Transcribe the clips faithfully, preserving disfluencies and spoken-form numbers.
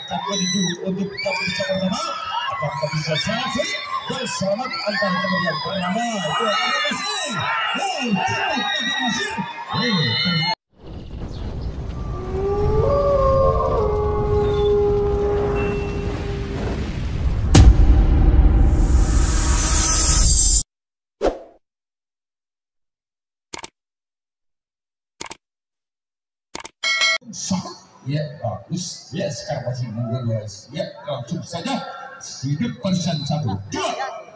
akan menuju untuk tamu pertama. Apakah bisa selamat dan selamat antar teman yang pertama itu akan masih. Wow, cepat masih. Sangat ya bagus ya sekarang masih mundur guys ya langsung saja hidup persen satu dua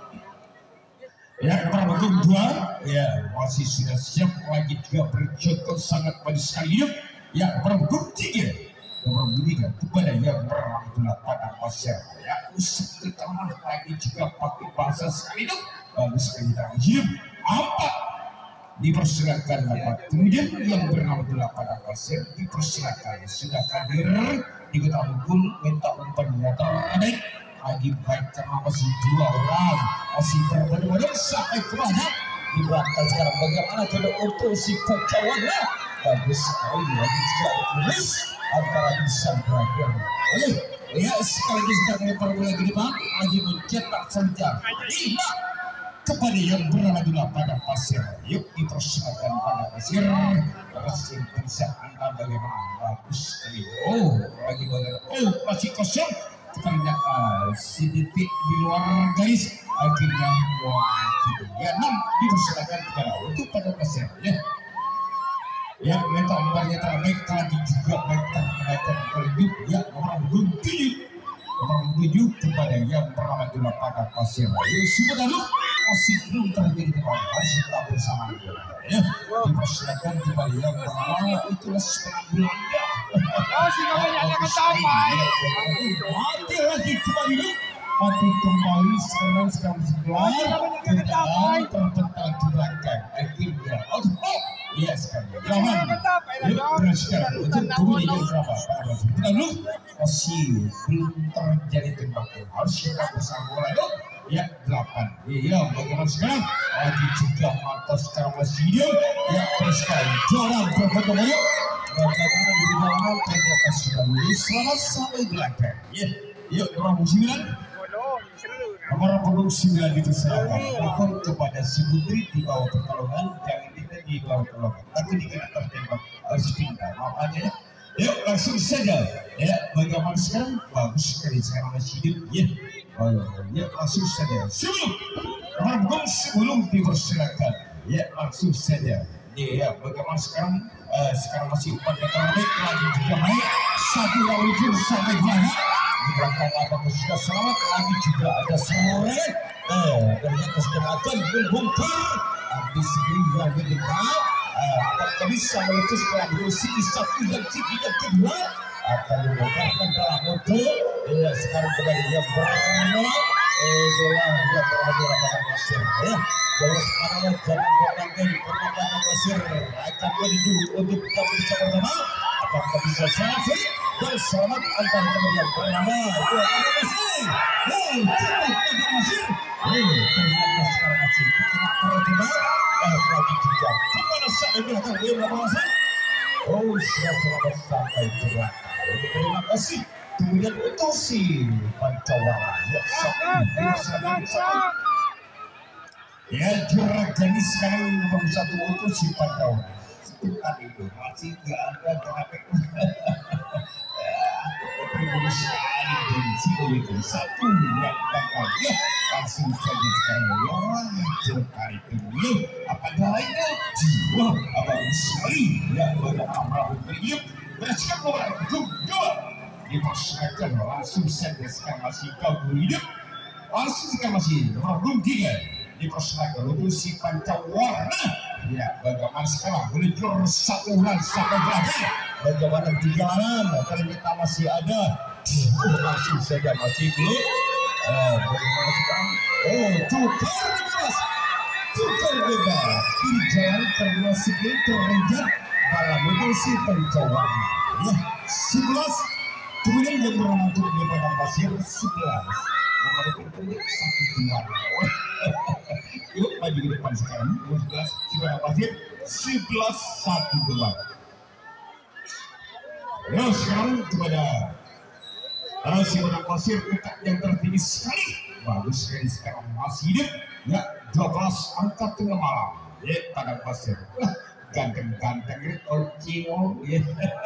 ya nomor betul dua ya masih sudah siap lagi juga berjodoh sangat manis sekali hidup ya nomor betul tiga nomor tiga kepada yang berangkulah pada pasir ya usah kita lagi juga pakai bahasa sekali hidup bagus sekali hidup apa dipersilakan dapat kemudian yang bernama delapan pasir dipersilakan sudah hadir di kota Bungkul minta umpannya terbaik lagi baik karena masih dua orang masih berbeda-beda sampai kemana di belakang sekarang bagaimana coba untuk si pencawannya bagus sekali lagi juga tulis antara bisa berakhir oleh ya sekaligus kita melempar bola ke depan lagi mencetak saja lima kepada yang bernama dulu pada pasir yuk dipersilakan pada pasir pasir bisa anda bagaimana bagus sekali oh lagi bagaimana oh masih kosong kita lihat uh, sedikit di luar garis akhirnya wah gitu ya enam dipersilakan kepada untuk pada pasir ya ya minta umpannya terbaik lagi juga baik terbaik terbaik ya nomor tujuh nomor tujuh kepada yang bernama dulu pada pasir ya sudah dulu masih belum terjadi harus tetap bersama ya dipersilakan kembali yang bernama itulah setengah bulan oh si namanya akan sampai mati lagi kembali mati kembali sekarang sekarang sebelah kendaraan terpental di belakang akhirnya oh iya sekali lawan yuk berhasil untuk kemudian yang berapa lalu masih belum terjadi tembakan harus kita bersama bola yuk ya delapan iya bagaimana sekarang lagi juga mantap sekarang masih dia ya sekali jorang berfoto yuk bagaimana di dalam ternyata sudah lulus selamat sampai belakang ya yuk nomor sembilan nomor punggung sembilan dipersilakan mohon kepada si putri di bawah pertolongan jangan kita di bawah pertolongan tapi dikena tertembak harus pindah makanya yuk langsung saja ya bagaimana sekarang bagus sekali sekarang masih hidup ya oh ya langsung saja sebelum nomor sebelum dipersilakan ya langsung saja ya bagaimana sekarang uh, sekarang masih empat meter naik lagi juga naik satu yang lucu sampai mana di belakang apa sudah selamat lagi juga ada sore eh ternyata sekarang akan membongkar habis segeri yang berdekat apakah bisa meletus setelah berusia satu dan tiga dan kedua akan membongkarkan dalam motor ya sekarang kembali yang bernama eh bola yang berada pada pasir ya bola sekarang jangan bertanggung permainan pasir akan menuju untuk tamu pertama apakah bisa selamat dan selamat antar teman yang bernama itu akan masih wow cepat masih eh ternyata sekarang masih kita perhatikan eh lagi juga kemana sampai belakang dia berapa oh sudah selamat sampai belakang terima kasih kemudian itu si Pancawara ya ya juragan sekarang nomor satu itu si Pancawara itu tadi itu masih nggak ada terapi sekali benci itu satu yang bakal ya langsung saja sekarang wah tertarik ini apa daya jiwa apa sekali ya pada amal beriuk bersikap nomor dua dipersilakan langsung saja sekarang masih kabur hidup langsung sekarang masih nomor tiga dipersilakan untuk si Pancawara ya bagaimana sekarang meluncur satu bulan sampai berakhir bagaimana perjalanan ternyata masih ada langsung saja masih belum eh bagaimana sekarang oh tukar bebas tukar bebas kiri jalan karena sebelum terrenjak malah betul si Pancawara ya sebelas kemudian yang bernama untuk di padang pasir sebelas nomor pendek satu dua yuk maju ke depan sekarang sebelas di padang pasir sebelas satu dua ya sekarang kepada masih menang pasir dekat yang tertinggi sekali. Bagus sekali sekarang masih hidup. Ya, dua belas angka tengah malam. Ya, padang pasir. Ganteng-ganteng ini Orcino. Ya,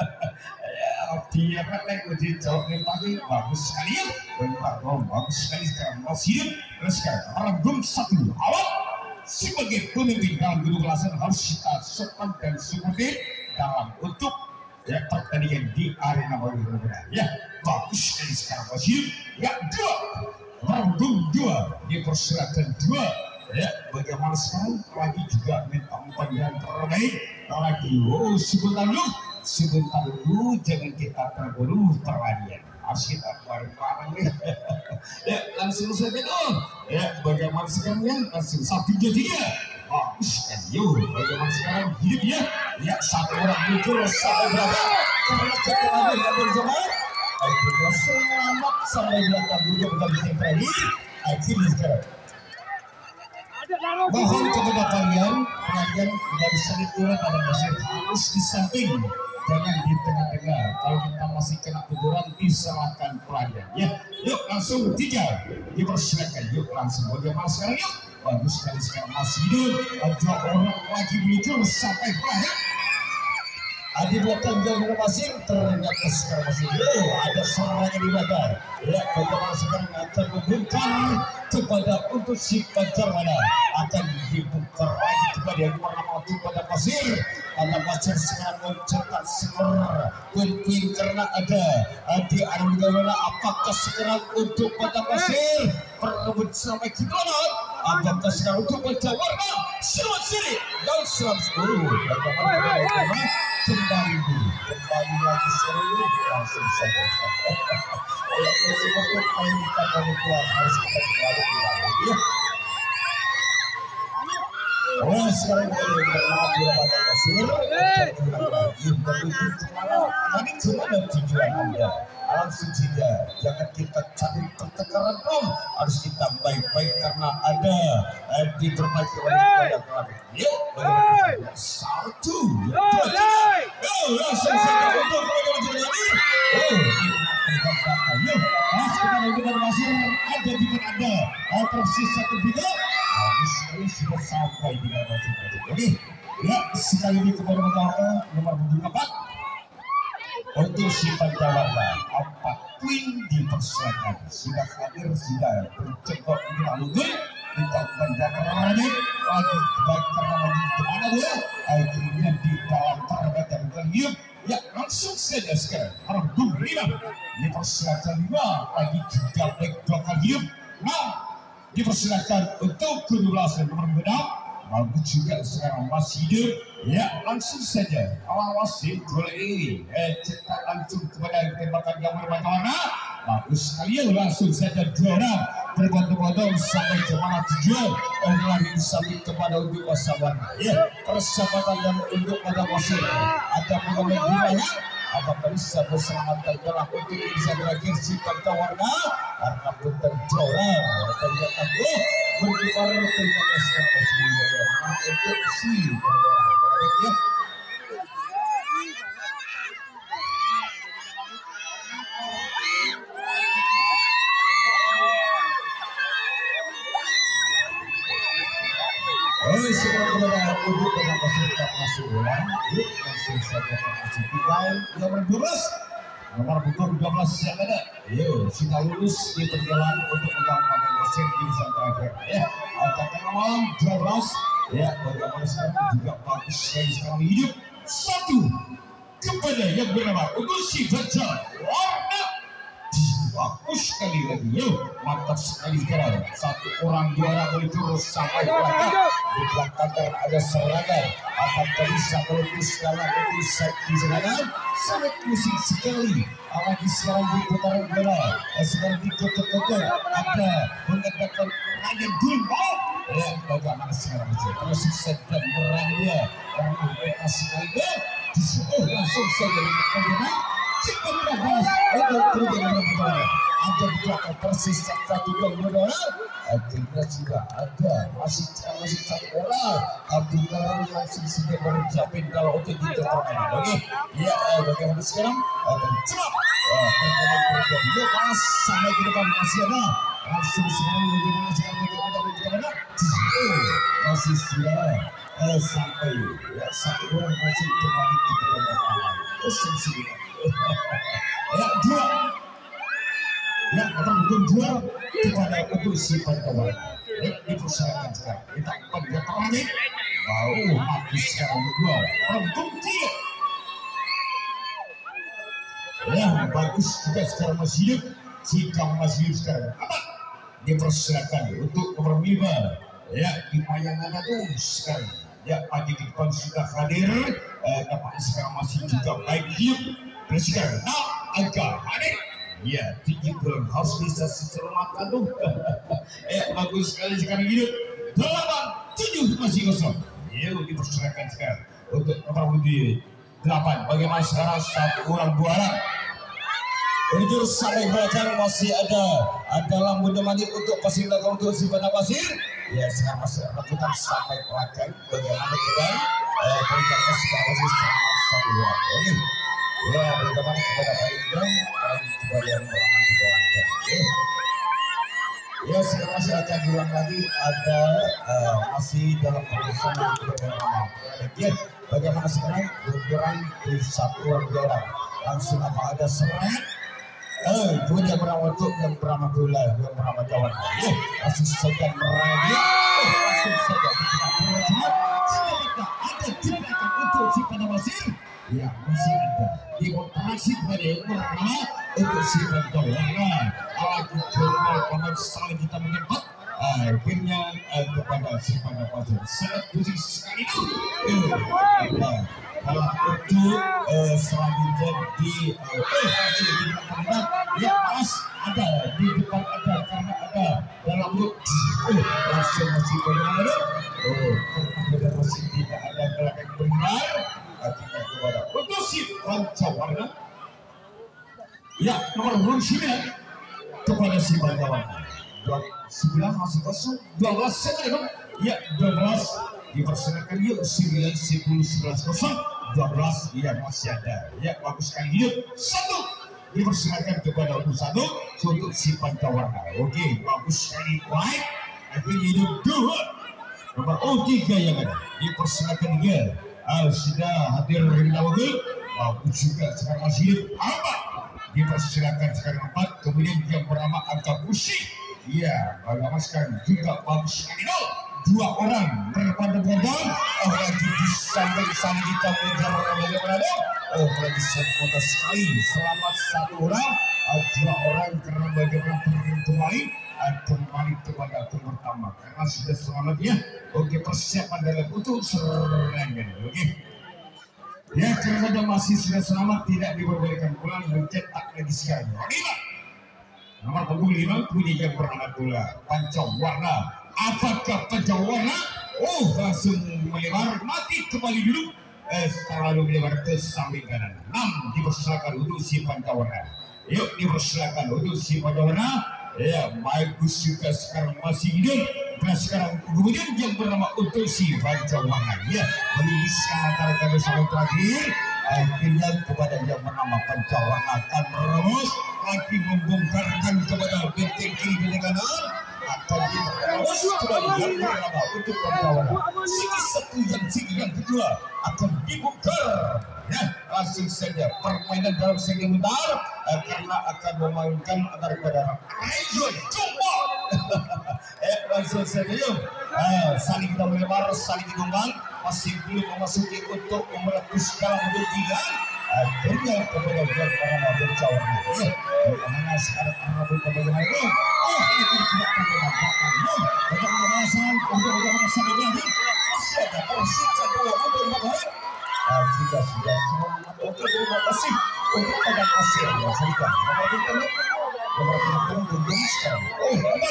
dia kan naik uji jawab nih pagi. Bagus sekali ya. Bentar dong, bagus sekali sekarang masih hidup. Terus sekarang orang belum satu awal. Sebagai pemimpin dalam gedung kelasan harus kita sopan dan supportif dalam untuk ya pertandingan di arena baru berbeda. Ya, bagus sekali sekarang masih ya dua rangkum dua dipersilakan dua ya bagaimana sekarang lagi juga minta umpan yang terbaik lagi. Oh sebentar dulu sebentar dulu jangan kita terburu perlahan, harus kita bareng-bareng nih. Ya langsung saja dong ya bagaimana sekarang ya langsung satu tiga tiga. Bagus kan yuk bagaimana sekarang hidup ya ya satu orang muncul sampai berapa karena keterangan yang berjamaah akhirnya selamat sampai belakang dulu betul yang terakhir akhirnya sekarang mohon kepada kalian kalian tidak bisa ditulis pada masih harus di samping jangan di tengah-tengah kalau kita masih kena teguran disalahkan pelanggan ya yuk langsung tiga dipersilakan yuk langsung bagaimana sekarang yuk bagus sekali sekarang masih hidup ada orang lagi muncul sampai pelanggan ada belakang jalan masing ternyata sekarang masih hidup ada seorang yang dibakar ya bagaimana sekarang akan membongkar kepada untuk si Pajarwana akan dibuka lagi kepada yang bernama kepada pasir karena pasir sekarang mencetak skor poin-poin karena ada di arah negara apakah sekarang untuk pada pasir perebut sampai kilometer apakah sekarang untuk Pajarwana selamat sini dan selamat sepuluh bagaimana kembali kembali lagi seru langsung saja ya seperti apa yang kita kali keluar harus kita kembali kembali ya oh sekarang kita bernama Bula Badan Pasir tadi kemana tujuan anda langsung saja jangan kita cari pertengkaran dong harus kita baik-baik karena ada di berbagai kepada kami ya satu oh langsung saja untuk menjadi oh ada di anda tersisa ketiga harus sudah sampai di dalam oke ya sekali lagi kepada nomor empat untuk si Pajarwana empat poin dipersilakan sudah hadir sudah bercekok di laluan kita menjaga lagi lagi baik karena lagi kemana bola akhirnya di dalam perbedaan kalian ya langsung saja sekarang orang lima dipersilakan lima lagi juga baik dua kali enam dipersilakan untuk kedua belas nomor enam bagus juga sekarang masih hidup ya langsung saja awal wasit boleh ini eh cetak langsung kepada tembakan gambar warna bagus sekali ya langsung saja dua orang berbondong-bondong sampai ke mana tujuan orang ini sampai kepada untuk warna ya persahabatan dan untuk pada wasit ada pemain gimana apakah bisa berselamatkan dalam untuk bisa berakhir si Pajarwana karena putar jorang ternyata oh berkibar ternyata sekarang masih untuk si ya oh sekarang kepada untuk pada peserta masuk ulang yuk langsung saja masih tinggal nomor dua belas nomor punggung dua belas yang ada yuk sudah lulus di perjalanan untuk menggampang mesin di terakhir ya angkatan malam dua belas ya bagaimana sekarang juga bagus sekali sekarang hidup satu kepada yang bernama untuk si Pajarwana bagus sekali lagi yuk mantap sekali sekarang satu orang dua orang boleh terus sampai belakang di belakang karena ada serangan apakah bisa melukis dalam itu set di sana sangat musik sekali apalagi sekarang di putaran bola sekarang di kota-kota ada mengatakan Ryan Gulbal ya bagaimana sekarang saja terus set dan merangnya karena mereka sekali disuruh langsung saja bagaimana cepat berabas untuk perubahan berapa ada di belakang persis satu dua dua akhirnya sudah ada masih masih satu orang Abdullah langsung sudah berjapin kalau untuk kita permainan oke ya bagaimana sekarang akan cepat Dia pas sampai ke depan masih ada langsung sekarang bagaimana sekarang bagaimana bagaimana masih sudah eh, sampai ya satu orang masih kembali ke dalam lapangan posisi ya dua ya akan mungkin dua kepada untuk si Pantawan ya dipersilakan sekarang kita pada terakhir mau habis sekarang dua orang kunci ya bagus juga sekarang masih hidup sikap masih hidup sekarang apa dipersilakan untuk nomor lima ya di payangan itu sekarang ya pagi di depan sudah hadir eh, dapat sekarang masih juga baik hidup dan sekarang nah agak hadir ya tinggi belum harus bisa selamatkan tuh eh bagus sekali sekarang hidup delapan tujuh masih kosong ya dipersilakan sekarang untuk nomor delapan bagaimana sekarang satu orang dua orang Ujur sampai belakang masih ada ada lampu demani untuk pasir belakang untuk si Banda Pasir ya sekarang masih rebutan sampai belakang bagaimana kita eh berikan sekarang masih sama satu dua oke ya bagaimana kepada Pak Indra dan kepada yang beraman di belakang ya sekarang masih akan diulang lagi ada uh, masih dalam proses ya bagaimana sekarang bergerak di satu orang langsung apa ada serangan Eh, punya beramat untuk yang beramat bola, yang beramat jawan. Eh, langsung saja meraih. Eh, langsung saja kita berjalan. Tidak ada tindakan untuk si Banda Pasir. Ya, masih ada. Demonstrasi pada yang beramat untuk si Banda Pasir. Alat formal pemain saling kita menyebut. Akhirnya kepada si Banda Pasir. Sangat posisi sekali. Eh, kalau untuk selanjutnya di masih di depan ya pas ada di depan ada karena ada dalam grup oh langsung masih bagaimana oh karena masih tidak ada gelar yang benar akhirnya kepada untuk si Pancawarna ya nomor sembilan kepada si Pancawarna sembilan masih kosong dua belas sekarang ya dua belas dipersilakan yuk sembilan sepuluh sebelas kosong dua belas ya masih ada ya bagus sekali hidup satu dipersilakan kepada untuk satu untuk si Pancawarna oke bagus sekali baik akhirnya hidup dua nomor oh tiga yang ada dipersilakan dia ah, sudah hadir dari awal bagus juga sekarang masih hidup empat dipersilakan sekarang empat kemudian yang bernama angka pusing iya bagaimana sekarang juga bagus sekali dua orang berdepan dengan oh lagi sampai sampai kita menjawab bagaimana oh lagi sempurna sekali selamat satu orang dua orang karena bagaimana kembali kembali kepada tim pertama karena sudah selamat ya oke persiapan dalam untuk serangan oke ya karena masih sudah selamat tidak diperbolehkan pulang mencetak lagi sekarang lima nomor punggung lima punya yang bernama bola Pancawarna apakah Pancawarna oh langsung melebar mati kembali dulu eh terlalu melebar ke samping kanan enam dipersilakan untuk si Pancawarna yuk dipersilakan untuk si Pancawarna ya bagus juga sekarang masih hidup dan sekarang kemudian yang bernama untuk si Pancawarna ya menuliskan antara kami sampai terakhir akhirnya kepada yang bernama Pancawarna akan merebus lagi membongkarkan kepada benteng kiri benteng kanan akan diterus kembali yang bernama untuk Pancawarna segi satu yang segi yang kedua akan dibuka ya langsung saja permainan dalam segi bentar eh, karena akan memainkan antara kepada Raijon coba eh langsung saja yuk eh, saling kita melebar saling ditunggang masih belum memasuki untuk memelapus dalam mobil tiga akhirnya kepada yang bernama Pancawarna ya bagaimana sekarang Arab bagaimana itu oh itu tidak terdapat yuk bagaimana alasan untuk bagaimana sampai lagi masih ada persisa dua untuk matahari juga sudah selamat oke terima kasih untuk pada pasir ya saja nomor tiga nomor tiga tunggu sekarang oh empat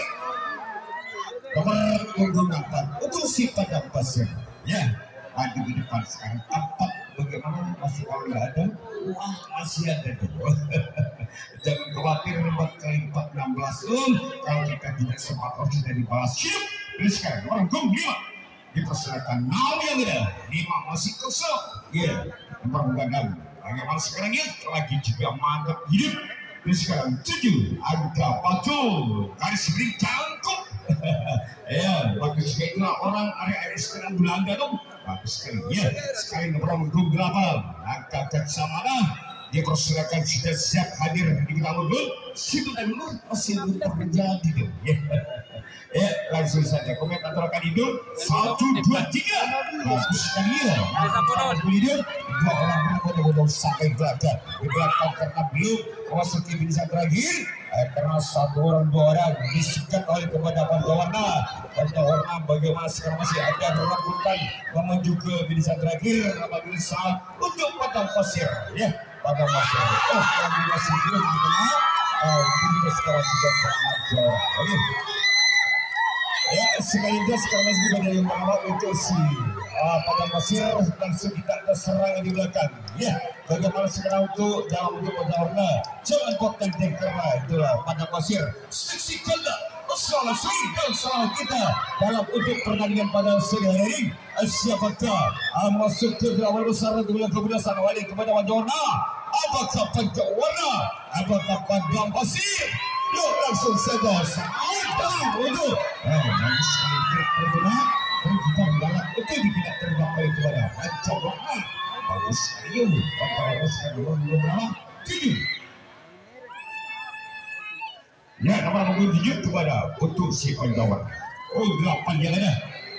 nomor tunggu empat untuk si pada pasir ya ada di depan sekarang empat bagaimana masih kalau nggak ada wah masih ada tuh jangan khawatir empat kali empat enam belas um kalau kita tidak sempat harus sudah dibalas hidup dan sekarang nomor tunggu lima dipersilakan enam yang ada lima masih kosong ya nomor begadang bagaimana sekarang ya lagi juga mantap hidup. Ini sekarang tujuh angka pacul garis miring cangkuk. Ya bagus sekali itulah orang area-area sekarang Belanda dong. Bagus sekali ya. Sekali nomor punggung delapan angka Caksamana dia persilakan sudah siap hadir di kita mundur. Situ dan mundur masih belum terjadi dong. Ya. Ya langsung saja komentator akan hidup satu dua tiga bagus sekali ya. Kemudian dua orang berbodong-bodong sampai belakang di belakang karena belum memasuki finish terakhir eh, karena satu orang dua orang disikat oleh kepada Pancawarna. Pancawarna bagaimana sekarang masih ada rebutan menuju ke finish terakhir apabila saat untuk Padang Pasir ya Padang Pasir. Oh kami masih belum dikenal. Oh ini sekarang sudah sangat jauh. Oke. Ya, sekali lagi sekarang masih juga dari pertama untuk si uh, Padang Pasir langsung kita ada serangan di belakang. Ya, bagaimana sekarang untuk dalam untuk Pancawarna jangan potong karena itulah Padang Pasir. Saksikanlah selalu dan selalu kita dalam untuk pertandingan pada siang hari. Siapakah uh, masuk ke awal besar di bulan kebebasan wali kepada Pancawarna? Apakah Pancawarna? Apakah Padang Pasir? Yuk langsung saja sangat untuk bagus sekali terkena dan kita mendalam itu tidak terbang oleh kepada Pancawarna. Bagus sekali yuk Pancawarna sekali belum lama tujuh. Ya nomor punggung tujuh kepada untuk si Pancawarna. Oh delapan yang ada.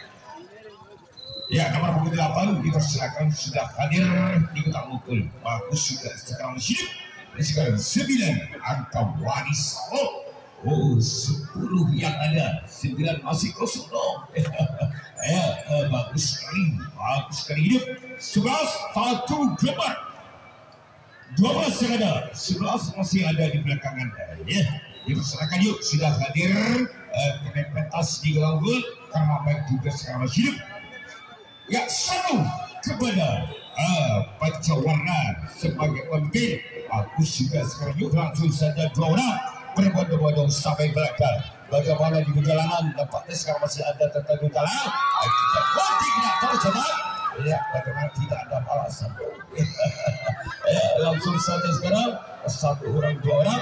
Ya nomor punggung delapan dipersilakan sudah hadir di kotak mukul. Bagus juga sekarang hidup. Sekarang sembilan angka waris. Oh, oh sepuluh yang ada, sembilan masih kosong dong. Ya, eh, bagus sekali, bagus sekali hidup. Sebelas satu gemar, dua belas yang ada, sebelas masih ada di belakang anda. Ya, dipersilakan yuk sudah hadir eh, kena pentas di Gelanggut karena baik juga sekarang masih hidup. Ya satu kepada uh, Pancawarna sebagai pemimpin. Bagus juga sekarang yuk langsung saja dua orang berbondong-bondong sampai belakang. Bagaimana di perjalanan nampaknya sekarang masih ada tetapi kalah. Kita berhenti tidak terjebak. Ya bagaimana tidak ada balasan. Ya, langsung saja sekarang satu orang dua orang.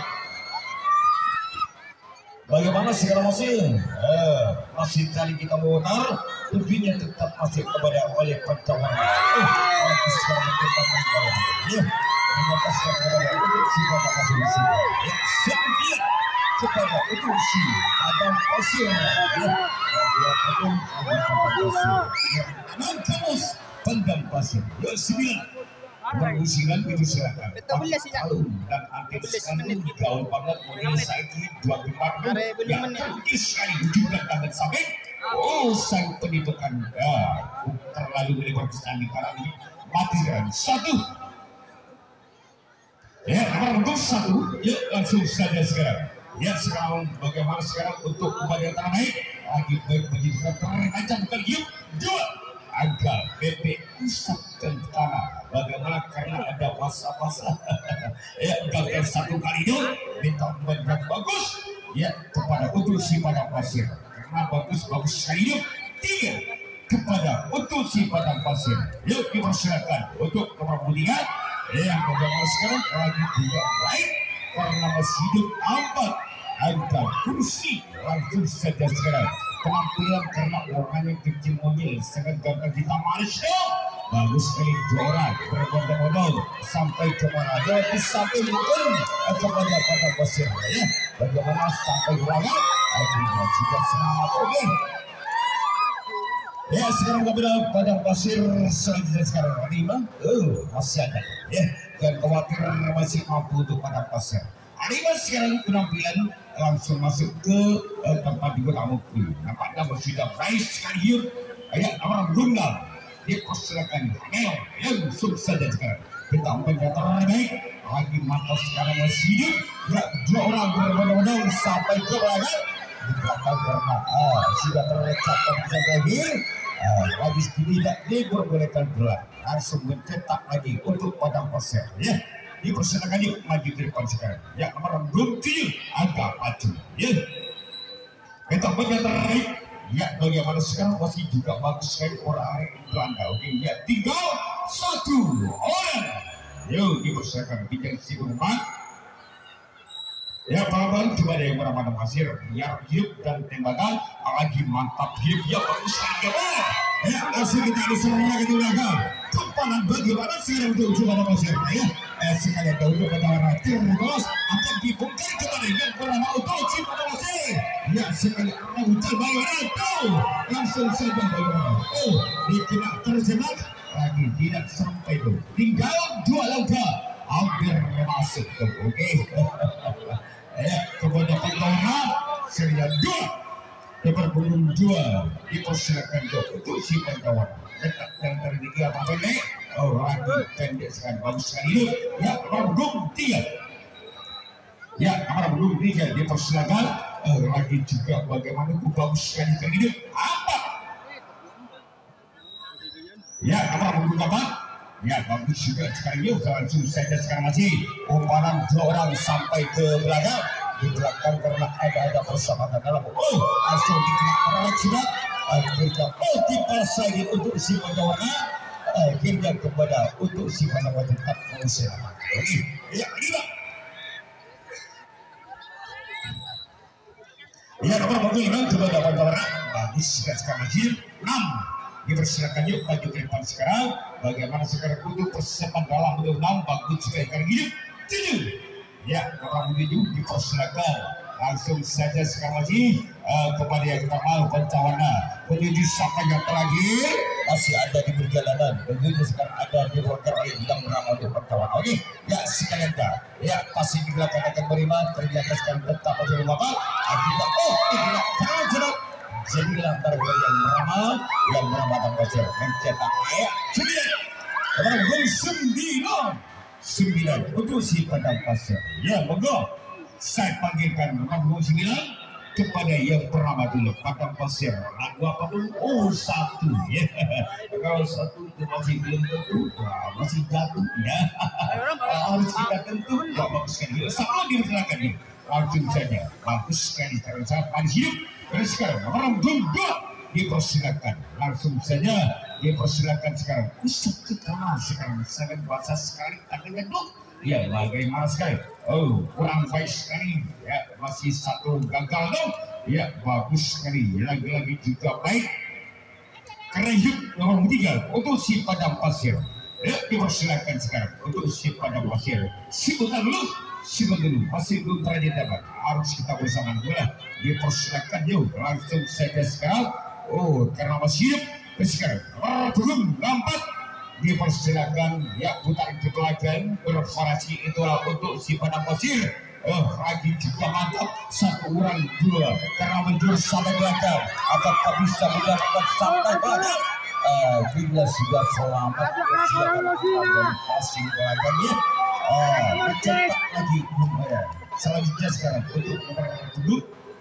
Bagaimana sekarang masih eh, masih kali kita memutar tujuannya tetap masih kepada oleh Pancawarna. Oh, bagus sekarang kita memutar. Ya. Terima kasih kepada Utusi Padang Pasir. Ya, sembilan kepada Utusi Padang Pasir. Ya, dua tahun Padang Pasir. Ya, enam kamus Padang Pasir. Ya, sembilan. Mengusilan itu silakan. Tahun dan anti sekarang gaul banget model saya dua tempat. Ya, terkis sekali jumlah tangan sampai. Oh, sang penipukan. Ya, terlalu melibatkan di para ini. Mati dan satu. Ya, nomor untuk satu, yuk langsung saja sekarang. Ya, sekarang bagaimana sekarang untuk kembali tanah naik lagi baik begitu terancam kali yuk dua agar B P Pusat Tentara. Bagaimana karena ada masa-masa ya gagal satu kali itu minta membuat bagus ya kepada Utusi Padang Pasir karena bagus-bagus sekali yuk tiga kepada Utusi Padang Pasir. Yuk dipersilakan untuk nomor tiga. Yang bagaimana sekarang lagi tidak baik karena masih hidup empat angka kursi langsung saja sekarang penampilan karena orangnya kecil monyet sangat gagal kita manis dong. Bagus sekali dua orang berbondong-bondong sampai kemana dia sampai mungkin kepada Padang Pasir ya bagaimana sampai ruangan akhirnya sudah selamat oke. Ya sekarang kepada Padang Pasir selanjutnya sekarang lima oh masih ada ya dan khawatir masih mampu untuk Padang Pasir. Lima sekarang penampilan langsung masuk ke eh, tempat di Kota Mukul. Nampaknya sudah baik sekali yuk. Ayat orang Gundal dipersilakan Neo yang sukses saja sekarang. Kita punya terbaik lagi mata sekarang masih hidup. Ya dua orang berbondong-bondong sampai ke belakang. Di belakang karena ah, sudah terlecapkan bisa terakhir. Uh, lagi tidak diperbolehkan gelar langsung mencetak lagi untuk Padang Pasir ya dipersilakan yuk maju ke depan sekarang ya nomor dua puluh tujuh agak maju ya kita bagian terbaik ya bagaimana sekarang masih juga bagus sekali orang Belanda oke ya tinggal satu orang Yuk dipersilakan bijak si Umar. Ya Pak kepada yang bernama Pasir, biar hidup dan tembakan lagi mantap hidup ya bagus sekali ya. Asal kita diserang lagi di belakang. Kempanan bagaimana sekarang untuk coba Pasir ya. Eh sekali tahu untuk kata terus akan dibongkar kepada yang bernama Utoci pada Pasir. Ya sekali orang hujan bagaimana tuh langsung saja bagaimana. Oh dikena terjebak lagi tidak sampai tuh. Tinggal dua langkah hampir masuk tuh. Oke. Ya, kepada Pantona Seria dua dapat belum dua dipersilakan dok untuk si Pantona letak yang terdiri apa pendek oh lagi pendek sekali bagus sekali ya Rambung tiga ya Rambung tiga dipersilakan oh lagi juga bagaimana itu bagus sekali kali apa ya Rambung apa ya bagus juga sekarang yuk langsung saja sekarang masih umpan dua orang sampai ke belakang di belakang karena ada-ada persahabatan dalam oh langsung dikenakan oleh sudah akhirnya oh dibalas lagi untuk si Pandawana akhirnya kepada untuk si Pandawana tetap mengusir oke ya lima ya nomor bagaimana kepada Pandawana bagus sekarang masih enam dipersilakan yuk maju ke depan sekarang bagaimana sekarang untuk persiapan dalam untuk enam bagus juga ikan hidup tujuh ya orang tujuh dipersilakan langsung saja sekarang lagi uh, kepada yang pertama Pancawana menuju sampai yang terakhir masih ada di perjalanan begitu sekarang ada di bongkar oleh bidang bernama untuk Pancawana oke ya sekalian dah ya pasti di belakang akan beriman ternyata sekarang tetap pada rumah apa akibat oh tidak jangan jenak jadi lantar yang bernama yang bernama Pasir mencetak ayat sembilan orang sembilan sembilan untuk si Padang Pasir ya monggo saya panggilkan nomor sembilan kepada yang bernama dulu Padang Pasir lagu apa dulu oh satu ya kalau satu itu masih belum tentu wah, masih jatuh ya harus kita tentu ya bagus sekali sama dipersilakan nih langsung saja bagus sekali karena sangat paling hidup. Terus sekarang orang bumbu dipersilakan langsung saja dipersilakan sekarang usuk ke kanan sekarang sangat basah sekali tangannya dong ya bagaimana sekali oh kurang baik sekali ya masih satu gagal dong ya bagus sekali lagi-lagi juga baik karena hidup nomor tiga untuk si Padang Pasir ya dipersilakan sekarang untuk si Padang Pasir si bukan dulu siapa dulu masih belum terjadi dapat harus kita bersama bola dipersilakan yuk langsung saja sekarang oh karena masih hidup sekarang belum lambat dipersilakan ya putar ke belakang bervariasi itulah untuk si Padang Pasir oh lagi juga mantap satu orang dua karena menjurus sampai belakang apakah bisa mendapatkan sampai belakang uh, bila sudah selamat silakan passing belakangnya oh, mencetak lagi ya. Selanjutnya sekarang untuk nomor dulu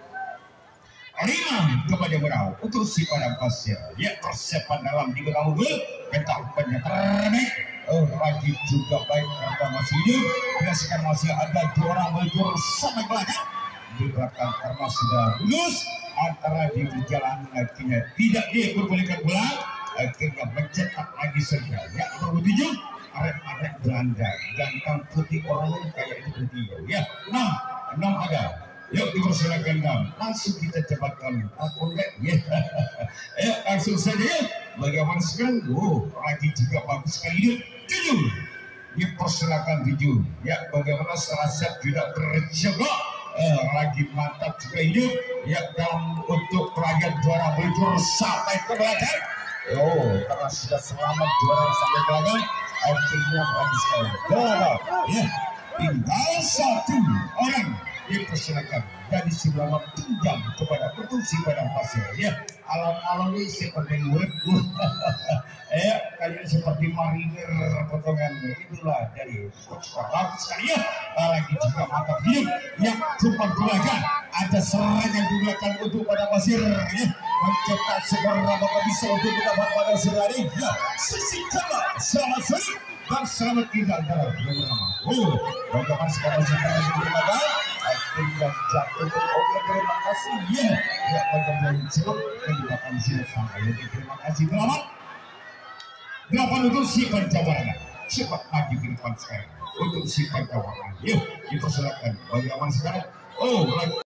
lima kepada Berau untuk si Padang Pasir ya persiapan dalam di Berau dulu kita umpannya terbaik oh lagi juga baik karena masih hidup dan sekarang masih ada dua orang melipur sampai belakang di belakang karena sudah lulus antara di perjalanan akhirnya tidak diperbolehkan bola akhirnya mencetak lagi saja ya nomor tujuh arek-arek Belanda ganteng putih orang kayak itu putih ya enam enam ada yuk dipersilakan enam langsung kita cepatkan aku enggak ya ya langsung saja ya bagaimana sekarang oh lagi juga bagus sekali tujuh dipersilakan tujuh ya bagaimana setelah siap tidak terjaga eh, lagi mantap juga hidup ya dalam untuk peragaan juara meluncur sampai ke belakang oh karena sudah selamat juara sampai ke belakang akhirnya bagus sekali ya tinggal satu orang dipersilakan dari sebelah pinjam kepada produksi Padang Pasir ya alam-alam ini seperti murid ya kayaknya seperti mariner potongan itulah dari bagus sekali ya lagi juga mantap hidup yang cepat belakang ada serangan di belakang untuk Padang Pasir ya mencetak skor apakah bisa untuk mendapat Padang Pasir lagi ya sisi kalah selamat sore dan selamat tinggal dalam oh bagaimana sekarang sekarang terima kasih akhirnya jatuh oke terima kasih ya ya bagaimana cepat terima kasih sampai terima kasih selamat delapan untuk si Pancawana cepat maju ke depan sekarang untuk si Pancawangan. Yuk, dipersilakan bagi aman sekarang. Oh, lagi